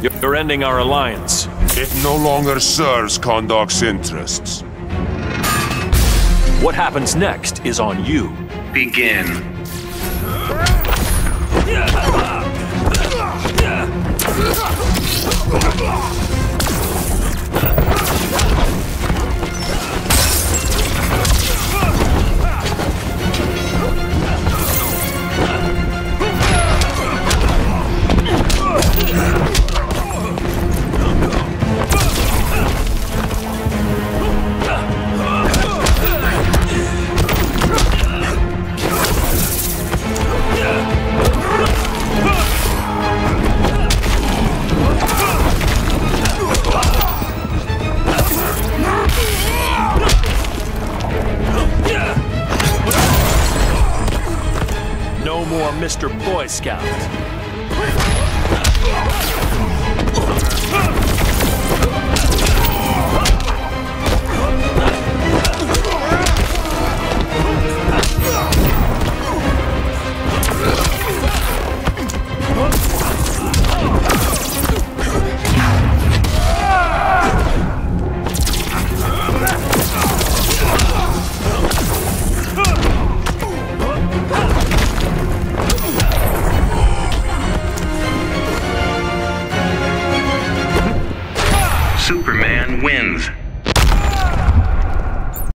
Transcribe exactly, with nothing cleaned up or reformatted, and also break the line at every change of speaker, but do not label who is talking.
You're ending our alliance.
It no longer serves Kondok's interests.
What happens next is on you.
Begin.
No more Mister Boy Scout.